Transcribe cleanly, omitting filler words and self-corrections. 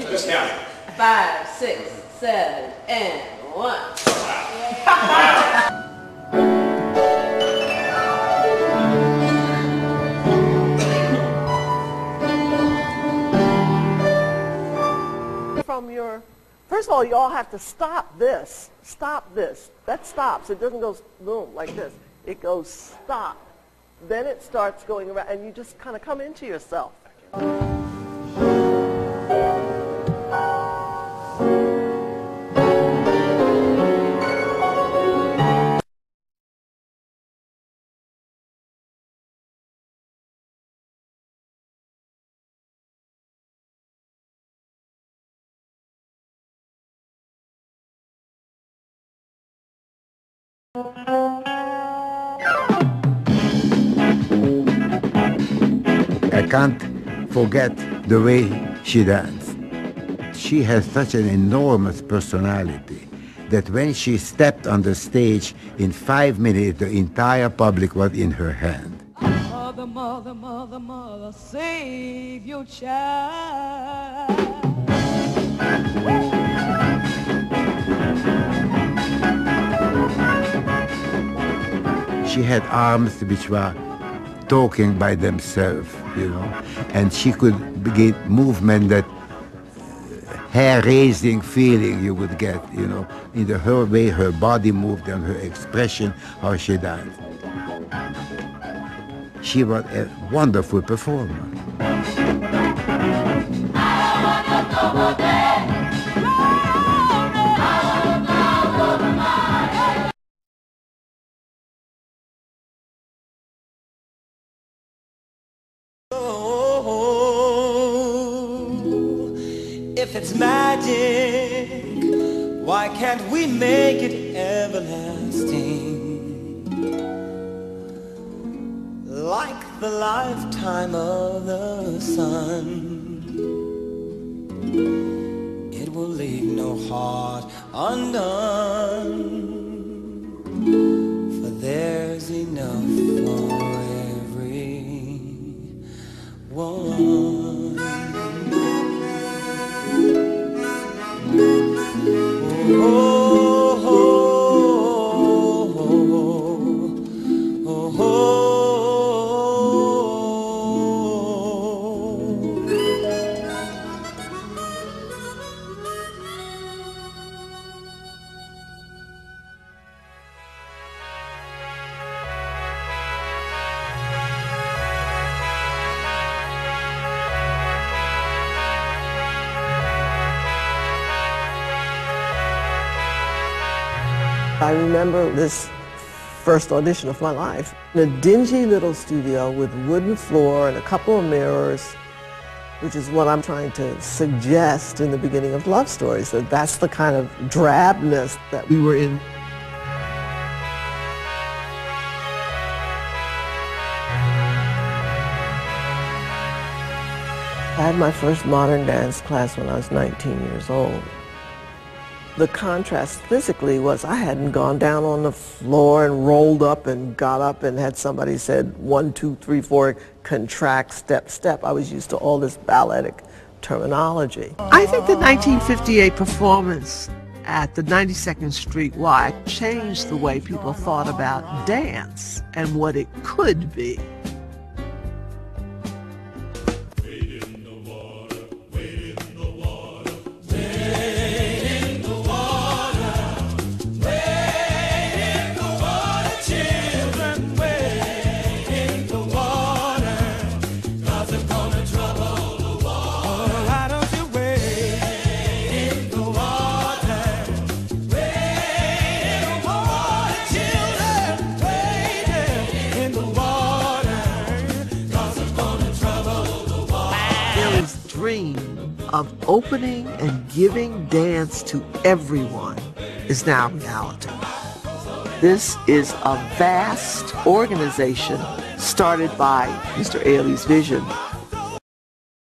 Just count. 5, 6, 7, and 1. From your, first of all, you all have to stop this. Stop this. That stops. It doesn't go boom like this. It goes stop. Then it starts going around, and you just kind of come into yourself. I can't forget the way she danced. She has such an enormous personality that when she stepped on the stage, in 5 minutes, the entire public was in her hand. Mother, mother, mother, mother, save your child. She had arms which were talking by themselves, you know, and she could begin movement that hair-raising feeling you would get, you know, in her way her body moved and her expression, how she danced. She was a wonderful performer. If it's magic, why can't we make it everlasting? Like the lifetime of the sun, it will leave no heart undone, for there's enough for everyone. I remember this first audition of my life in a dingy little studio with wooden floor and a couple of mirrors, which is what I'm trying to suggest in the beginning of Love Stories, that that's the kind of drabness that we were in. I had my first modern dance class when I was 19 years old. The contrast physically was I hadn't gone down on the floor and rolled up and got up and had somebody said 1, 2, 3, 4, contract, step, step. I was used to all this balletic terminology. I think the 1958 performance at the 92nd Street Y changed the way people thought about dance and what it could be. Of opening and giving dance to everyone is now reality. This is a vast organization started by Mr. Ailey's vision